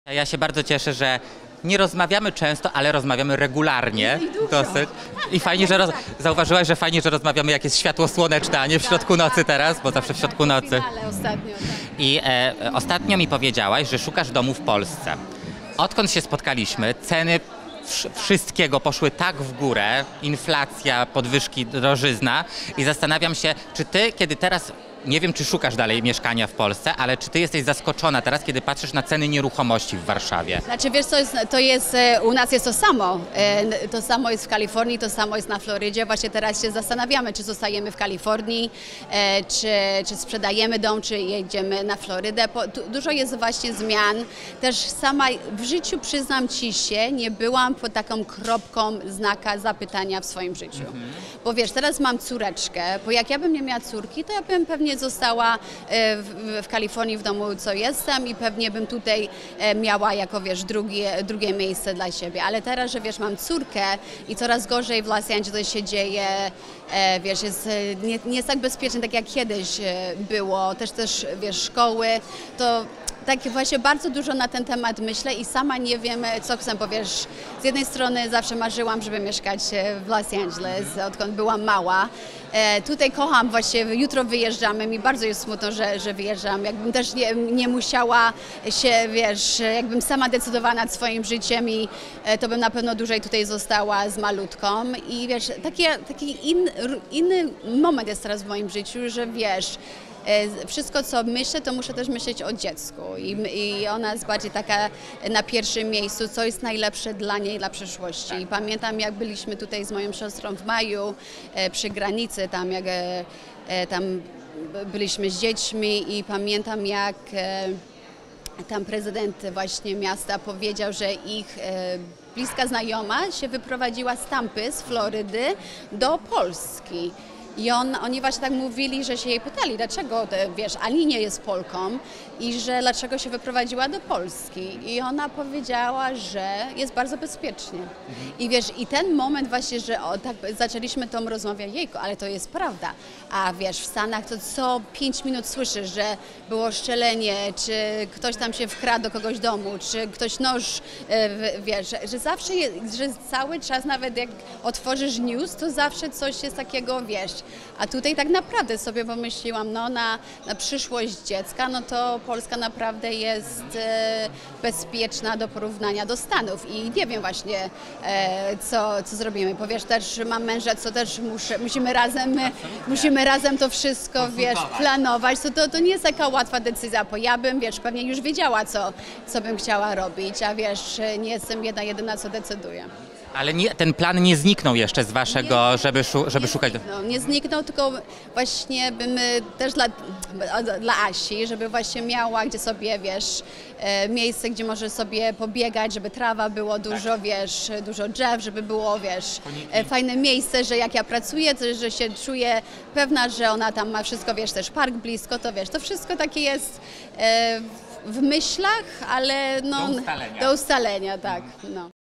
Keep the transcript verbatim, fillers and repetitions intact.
Ja się bardzo cieszę, że nie rozmawiamy często, ale rozmawiamy regularnie. I dosyć. I fajnie, że roz... zauważyłaś, że fajnie, że rozmawiamy, jak jest światło słoneczne, a nie w środku nocy teraz, bo zawsze w środku nocy. Ale ostatnio, tak. I e, ostatnio mi powiedziałaś, że szukasz domu w Polsce. Odkąd się spotkaliśmy, ceny wszystkiego poszły tak w górę, inflacja, podwyżki, drożyzna i zastanawiam się, czy ty, kiedy teraz, nie wiem, czy szukasz dalej mieszkania w Polsce, ale czy ty jesteś zaskoczona teraz, kiedy patrzysz na ceny nieruchomości w Warszawie? Znaczy wiesz, to jest, to jest, u nas jest to samo. E, To samo jest w Kalifornii, to samo jest na Florydzie. Właśnie teraz się zastanawiamy, czy zostajemy w Kalifornii, e, czy, czy sprzedajemy dom, czy jedziemy na Florydę. Po, tu, dużo jest właśnie zmian. Też sama w życiu, przyznam ci się, nie byłam pod taką kropką znaka zapytania w swoim życiu. Mhm. Bo wiesz, teraz mam córeczkę, bo jak ja bym nie miała córki, to ja bym pewnie została w, w Kalifornii w domu, co jestem i pewnie bym tutaj miała jako, wiesz, drugie, drugie miejsce dla siebie. Ale teraz, że wiesz, mam córkę i coraz gorzej w Los Angeles się dzieje, wiesz, jest, nie, nie jest tak bezpiecznie, tak jak kiedyś było, też też, wiesz, szkoły, to tak właśnie bardzo dużo na ten temat myślę i sama nie wiem, co chcę, bo wiesz, z jednej strony zawsze marzyłam, żeby mieszkać w Los Angeles, odkąd byłam mała. E, tutaj kocham, właśnie jutro wyjeżdżamy, mi bardzo jest smutno, że, że wyjeżdżam. Jakbym też nie, nie musiała się, wiesz, jakbym sama decydowała nad swoim życiem i e, to bym na pewno dłużej tutaj została z malutką. I wiesz, takie, taki in, inny moment jest teraz w moim życiu, że wiesz, wszystko, co myślę, to muszę też myśleć o dziecku i, i ona jest bardziej taka na pierwszym miejscu, co jest najlepsze dla niej, dla przyszłości. I pamiętam, jak byliśmy tutaj z moją siostrą w maju przy granicy, tam jak tam byliśmy z dziećmi i pamiętam, jak tam prezydent właśnie miasta powiedział, że ich bliska znajoma się wyprowadziła z Tampy, z Florydy do Polski. I on, oni właśnie tak mówili, że się jej pytali, dlaczego, wiesz, Ani nie jest Polką i że dlaczego się wyprowadziła do Polski. I ona powiedziała, że jest bardzo bezpiecznie. Mhm. I wiesz, i ten moment właśnie, że o, tak zaczęliśmy tą rozmowę, jejku, ale to jest prawda. A wiesz, w Stanach to co pięć minut słyszysz, że było strzelenie, czy ktoś tam się wkradł do kogoś domu, czy ktoś nóż, wiesz, że zawsze, jest, że cały czas, nawet jak otworzysz news, to zawsze coś jest takiego, wiesz. A tutaj tak naprawdę sobie pomyśliłam, no na, na przyszłość dziecka, no to Polska naprawdę jest e, bezpieczna do porównania do Stanów i nie wiem właśnie, e, co, co zrobimy. Bo wiesz, też mam męża, co też muszę, musimy razem, musimy razem to wszystko, wiesz, planować. To, to, to nie jest taka łatwa decyzja, bo ja bym, wiesz, pewnie już wiedziała, co, co bym chciała robić, a wiesz, nie jestem jedna jedyna, co decyduje. Ale nie, ten plan nie zniknął jeszcze z waszego, nie, żeby, szu, żeby nie szukać... Zniknął, nie zniknął, tylko właśnie bym też dla, dla Asi, żeby właśnie miała gdzie sobie, wiesz, miejsce, gdzie może sobie pobiegać, żeby trawa było dużo, tak. Wiesz, dużo drzew, żeby było, wiesz, Koniki. Fajne miejsce, że jak ja pracuję, to, że się czuję pewna, że ona tam ma wszystko, wiesz, też park blisko, to wiesz, to wszystko takie jest e, w myślach, ale no... Do ustalenia. Do ustalenia, tak, no.